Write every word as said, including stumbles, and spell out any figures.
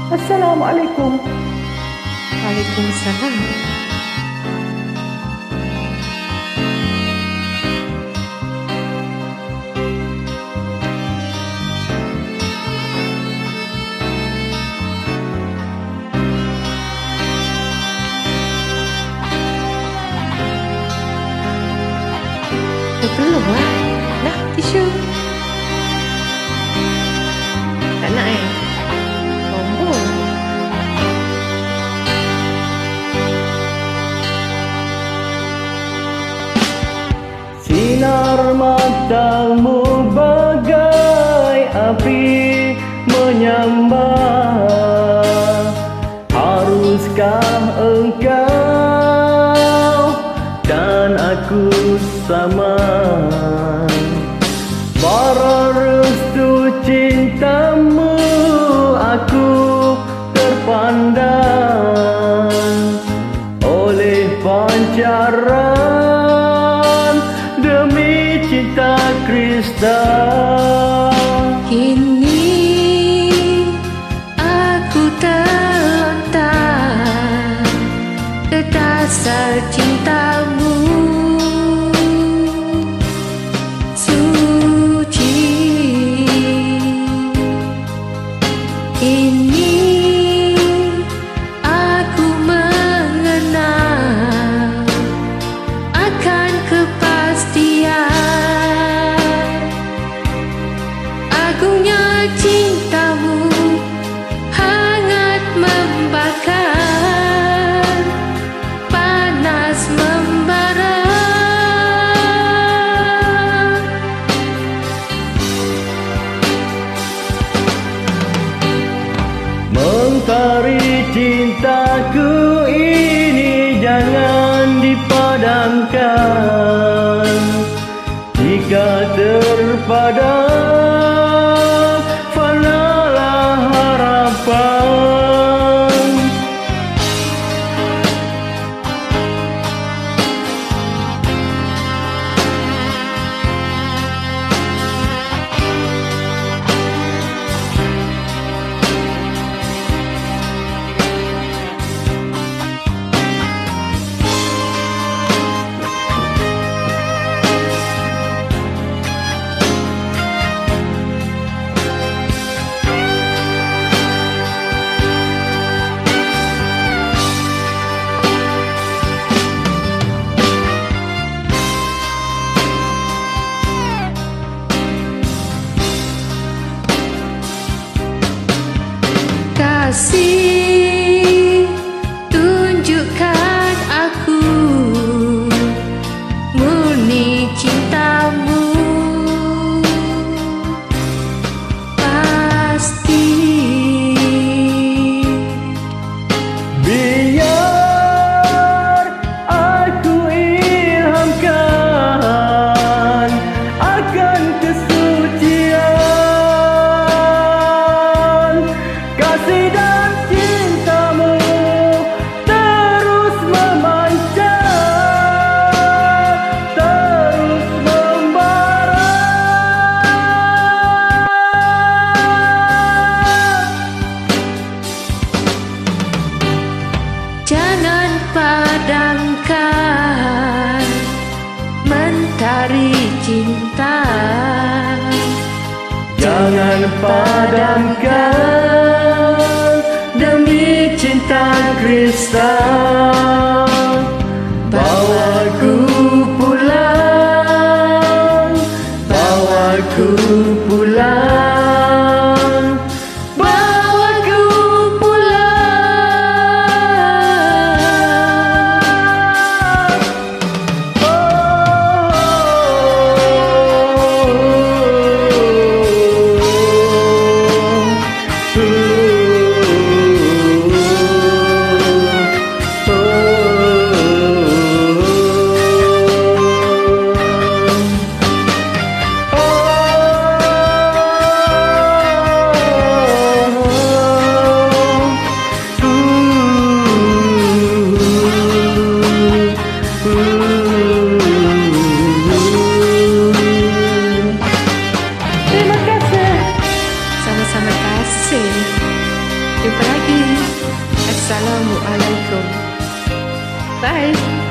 Assalamualaikum. Waalaikumsalam. Tak perlu lah. Dah, tisu. Tak nak eh? Sombong. Sinar matamu bagai api menyambar. Haruskah engkau dan aku sama? Bara restu cintamu aku terpandang oleh pancaran demi cinta Krista. Kini aku terlontar ke dasar cintamu suci. Kini aku mengenal akan kepastian agungnya cintamu, hangat membakar, panas membara. Mentari cintaku ini jangan dipadamkan. Jika terpadam, fanalah harapan. Kasih, tunjukkan aku murni cintamu. Pasti Biar aku ilhamkan akan kesucian kasih dan cintamu terus memancar, terus membara. jangan padamkan mentari cinta. Jangan padamkan demi cinta Krista. Bawaku pulang, bawaku pulang, bawaku pulang. Oh, oh, oh, oh. Assalamualaikum. Bye.